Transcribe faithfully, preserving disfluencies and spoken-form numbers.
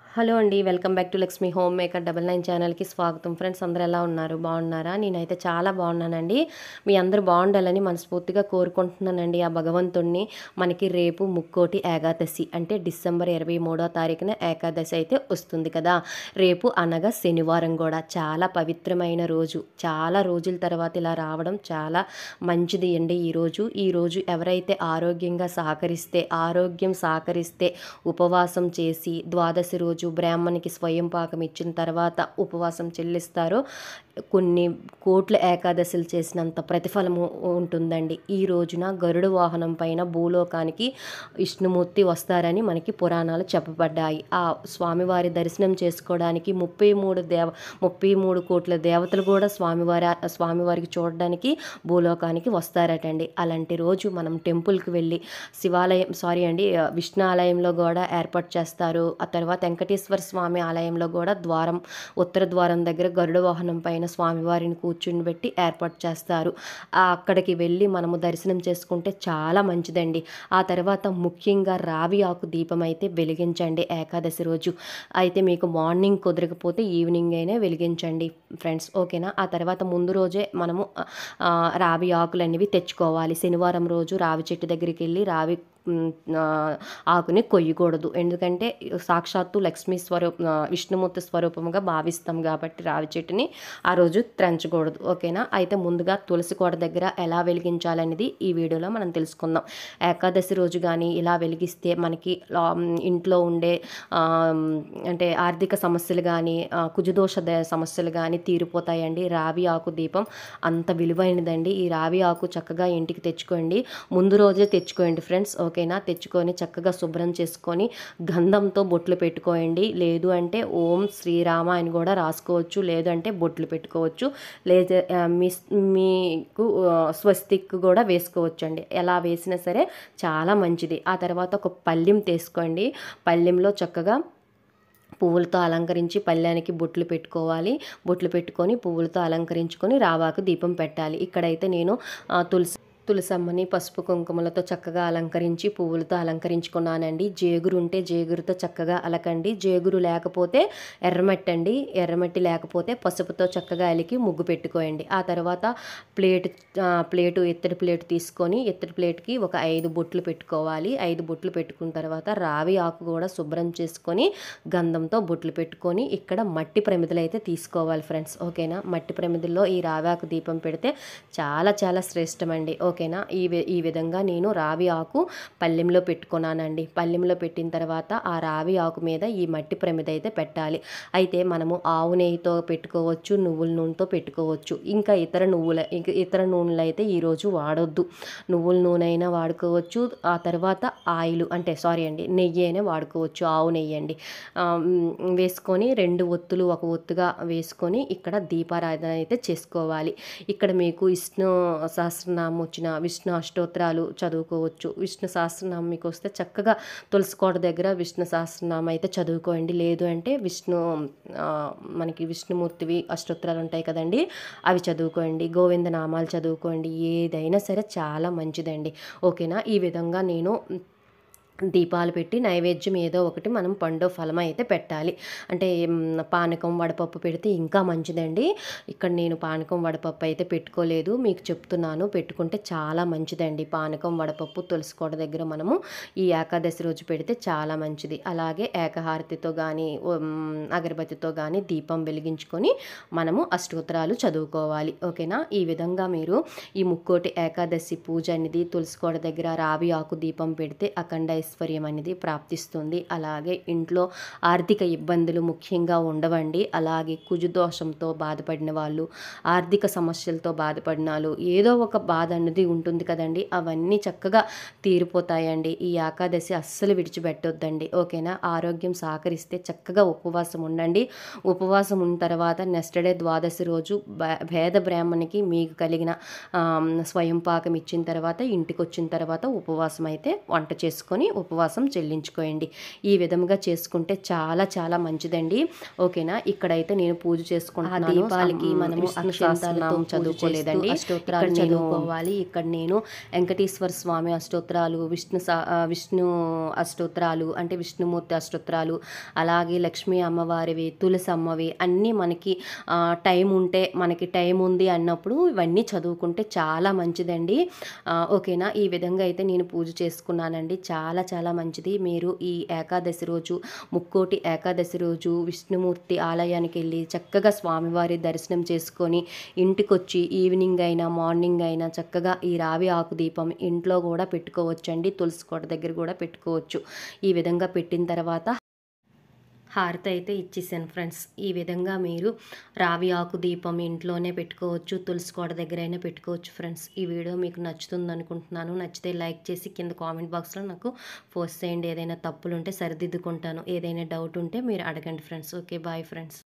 Hello అండి. Welcome back to Lakshmi homemaker double nine ఛానల్‌కి స్వాగతం. ఫ్రెండ్స్ అందరూ ఎలా ఉన్నారు? బాగున్నారా? నేనైతే చాలా బాగున్నానండి. మీ అందరూ బాగుండాలని మనస్ఫూర్తిగా కోరుకుంటున్నానండి. ఆ భగవంతుడిని మనకి రేపు ముక్కోటి ఏకాదశి అంటే డిసెంబర్ ఇరవై మూడో తారీఖున ఏకాదశి అయితే వస్తుంది కదా! రేపు అనగా శనివారం కూడా చాలా పవిత్రమైన రోజు. చాలా రోజుల తర్వాత ఇలా రావడం చాలా మంచిది అండి ఈరోజు. ఈరోజు ఎవరైతే ఆరోగ్యంగా సహకరిస్తే ఆరోగ్యం సహకరిస్తే ఉపవాసం చేసి ద్వాదశి రోజు బ్రాహ్మణికి స్వయం పాకం ఇచ్చిన తర్వాత ఉపవాసం చెల్లిస్తారో కొన్ని కోట్ల ఏకాదశులు చేసినంత ప్రతిఫలము ఉంటుందండి. ఈ రోజున గరుడ వాహనం పైన భూలోకానికి విష్ణుమూర్తి వస్తారని మనకి పురాణాలు చెప్పబడ్డాయి. ఆ స్వామివారి దర్శనం చేసుకోవడానికి ముప్పై మూడు దేవ ముప్పై మూడు కోట్ల దేవతలు కూడా స్వామివారి స్వామివారికి చూడడానికి భూలోకానికి వస్తారటండి. అలాంటి రోజు మనం టెంపుల్కి వెళ్ళి శివాలయం సారీ అండి విష్ణు ఆలయంలో కూడా ఏర్పాటు చేస్తారు. ఆ తర్వాత వెంకటేశ్వర స్వామి ఆలయంలో కూడా ద్వారం ఉత్తర ద్వారం దగ్గర గరుడ వాహనం పైన స్వామివారిని కూర్చుని పెట్టి ఏర్పాటు చేస్తారు. అక్కడికి వెళ్ళి మనము దర్శనం చేసుకుంటే చాలా మంచిదండి. ఆ తర్వాత ముఖ్యంగా రావి ఆకు దీపం అయితే వెలిగించండి ఏకాదశి రోజు. అయితే మీకు మార్నింగ్ కుదరకపోతే ఈవినింగ్ అయినా వెలిగించండి ఫ్రెండ్స్, ఓకేనా? ఆ తర్వాత ముందు రోజే మనము రావి ఆకులు అనేవి తెచ్చుకోవాలి. శనివారం రోజు రావి చెట్టు దగ్గరికి వెళ్ళి రావి ఆకుని కొయ్యకూడదు. ఎందుకంటే సాక్షాత్తు లక్ష్మీ స్వరూప విష్ణుమూర్తి స్వరూపంగా భావిస్తాం కాబట్టి రావి చెట్టుని ఆ రోజు త్రెంచకూడదు, ఓకేనా? అయితే ముందుగా తులసి కోట దగ్గర ఎలా వెలిగించాలనేది ఈ వీడియోలో మనం తెలుసుకుందాం. ఏకాదశి రోజు కానీ ఇలా వెలిగిస్తే మనకి ఇంట్లో ఉండే అంటే ఆర్థిక సమస్యలు కానీ కుజదోష సమస్యలు కానీ తీరిపోతాయండి. రావి ఆకు దీపం అంత విలువైనదండి. ఈ రావి ఆకు చక్కగా ఇంటికి తెచ్చుకోండి. ముందు రోజే తెచ్చుకోండి ఫ్రెండ్స్, ఓకేనా? తెచ్చుకొని చక్కగా శుభ్రం చేసుకొని గంధంతో బొట్లు పెట్టుకోండి. లేదు అంటే ఓం శ్రీరామ అని కూడా రాసుకోవచ్చు. లేదు అంటే బొట్లు పెట్టుకోవచ్చు. లేదా మీ మీకు స్వస్తిక్ కూడా వేసుకోవచ్చు అండి. ఎలా వేసినా సరే చాలా మంచిది. ఆ తర్వాత ఒక పళ్ళెం తీసుకోండి. పళ్ళెంలో చక్కగా పువ్వులతో అలంకరించి పళ్ళానికి బొట్లు పెట్టుకోవాలి. బొట్లు పెట్టుకొని పువ్వులతో అలంకరించుకొని రావాకు దీపం పెట్టాలి. ఇక్కడైతే నేను తులసి తులసమ్మని పసుపు కుంకుమలతో చక్కగా అలంకరించి పువ్వులతో అలంకరించుకున్నానండి. జేగురు ఉంటే జేగురుతో చక్కగా అలకండి. జేగురు లేకపోతే ఎర్రమట్టి అండి. ఎర్రమట్టి లేకపోతే పసుపుతో చక్కగా అలికి ముగ్గు పెట్టుకోండి. ఆ తర్వాత ప్లేట్ ప్లేటు ఎత్తడి ప్లేట్ తీసుకొని ఎత్తడి ప్లేట్కి ఒక ఐదు బొట్లు పెట్టుకోవాలి. ఐదు బొట్లు పెట్టుకున్న తర్వాత రావి ఆకు కూడా శుభ్రం చేసుకొని గంధంతో బొట్లు పెట్టుకొని ఇక్కడ మట్టి ప్రమిదలు అయితే తీసుకోవాలి ఫ్రెండ్స్, ఓకేనా? మట్టి ప్రమిదల్లో ఈ రావి ఆకు దీపం పెడితే చాలా చాలా శ్రేష్టమండి, ఓకేనా? ఈ ఈ విధంగా నేను రావి ఆకు పళ్ళెంలో పెట్టుకున్నానండి. పళ్ళెంలో పెట్టిన తర్వాత ఆ రావి ఆకు మీద ఈ మట్టి ప్రమిద అయితే పెట్టాలి. అయితే మనము ఆవు నెయ్యితో పెట్టుకోవచ్చు, నువ్వుల నూనెతో పెట్టుకోవచ్చు. ఇంకా ఇతర నువ్వుల ఇంకా ఇతర నూనెలు అయితే ఈరోజు వాడొద్దు. నువ్వుల నూనె అయినా వాడుకోవచ్చు. ఆ తర్వాత ఆయిల్ అంటే సారీ అండి నెయ్యి అయినా వాడుకోవచ్చు. ఆవు నెయ్యి అండి వేసుకొని రెండు ఒత్తులు ఒక ఒత్తుగా వేసుకొని ఇక్కడ దీపారాధన అయితే చేసుకోవాలి. ఇక్కడ మీకు విష్ణు సహస్రనామం వచ్చిన విష్ణు అష్టోత్తరాలు చదువుకోవచ్చు. విష్ణు సహస్రనామం మీకు వస్తే చక్కగా తులసి కోట దగ్గర విష్ణు సహస్రనామం అయితే చదువుకోండి. లేదు అంటే విష్ణు మనకి విష్ణుమూర్తివి అష్టోత్తరాలు ఉంటాయి కదండి, అవి చదువుకోండి. గోవింద నామాలు చదువుకోండి. ఏదైనా సరే చాలా మంచిదండి, ఓకేనా? ఈ విధంగా నేను దీపాలు పెట్టి నైవేద్యం ఏదో ఒకటి మనం పండు ఫలం అయితే పెట్టాలి. అంటే పానకం వడపప్పు పెడితే ఇంకా మంచిదండి. ఇక్కడ నేను పానకం వడపప్పు అయితే పెట్టుకోలేదు, మీకు చెప్తున్నాను. పెట్టుకుంటే చాలా మంచిదండి. పానకం వడపప్పు తులసి కోట దగ్గర మనము ఈ ఏకాదశి రోజు పెడితే చాలా మంచిది. అలాగే ఏకహారతితో కానీ అగరబత్తితో కానీ దీపం వెలిగించుకొని మనము అష్టోత్తరాలు చదువుకోవాలి, ఓకేనా? ఈ విధంగా మీరు ఈ ముక్కోటి ఏకాదశి పూజ అనేది తులసి కోట దగ్గర రావి ఆకు దీపం పెడితే అఖండ ఐశ్వర్యం అనేది ప్రాప్తిస్తుంది. అలాగే ఇంట్లో ఆర్థిక ఇబ్బందులు ముఖ్యంగా ఉండవండి. అలాగే కుజదోషంతో బాధపడిన వాళ్ళు, ఆర్థిక సమస్యలతో బాధపడిన వాళ్ళు, ఏదో ఒక బాధ అనేది ఉంటుంది కదండి, అవన్నీ చక్కగా తీరిపోతాయండి. ఈ ఏకాదశి అస్సలు విడిచిపెట్టొద్దండి, ఓకేనా? ఆరోగ్యం సహకరిస్తే చక్కగా ఉపవాసం ఉండండి. ఉపవాసం ఉన్న తర్వాత నెక్స్ట్ డే ద్వాదశి రోజు భేద బ్రాహ్మణికి మీకు కలిగిన స్వయం పాకం ఇచ్చిన తర్వాత ఇంటికి వచ్చిన తర్వాత ఉపవాసం అయితే వంట చేసుకొని ఉపవాసం చెల్లించుకోండి. ఈ విధముగా చేసుకుంటే చాలా చాలా మంచిదండి. ఓకేనా. ఇక్కడైతే నేను పూజ చేసుకుంటున్నాను. దీపాలకి మనము అక్షంతాలతో చదువుకోలేదండి, అష్టోత్తరాలు చదువుకోవాలి. ఇక్కడ నేను వెంకటేశ్వర స్వామి అష్టోత్తరాలు, విష్ణు విష్ణు అష్టోత్తరాలు అంటే విష్ణుమూర్తి అష్టోత్తరాలు, అలాగే లక్ష్మీ అమ్మవారివి, తులసి అమ్మవి అన్నీ మనకి టైం ఉంటే, మనకి టైం ఉంది అన్నప్పుడు ఇవన్నీ చదువుకుంటే చాలా మంచిదండి. ఓకేనా. ఈ విధంగా అయితే నేను పూజ చేసుకున్నానండి. చాలా చాలా మంచిది. మీరు ఈ ఏకాదశి రోజు, ముక్కోటి ఏకాదశి రోజు విష్ణుమూర్తి ఆలయానికి వెళ్ళి చక్కగా స్వామివారి దర్శనం చేసుకొని ఇంటికొచ్చి ఈవినింగ్ అయినా మార్నింగ్ అయినా చక్కగా ఈ రావి ఆకు దీపం ఇంట్లో కూడా పెట్టుకోవచ్చండి. తులసి కోట దగ్గర కూడా పెట్టుకోవచ్చు. ఈ విధంగా పెట్టిన తర్వాత హారతి అయితే ఇచ్చేసాను ఫ్రెండ్స్. ఈ విధంగా మీరు రావి ఆకు దీపం ఇంట్లోనే పెట్టుకోవచ్చు, తులసి కోట దగ్గర అయినా పెట్టుకోవచ్చు ఫ్రెండ్స్. ఈ వీడియో మీకు నచ్చుతుంది అనుకుంటున్నాను. నచ్చితే లైక్ చేసి కింద కామెంట్ బాక్స్లో నాకు పోస్ట్ చేయండి. ఏదైనా తప్పులు ఉంటే సరిదిద్దుకుంటాను. ఏదైనా డౌట్ ఉంటే మీరు అడగండి ఫ్రెండ్స్. Okay, bye friends.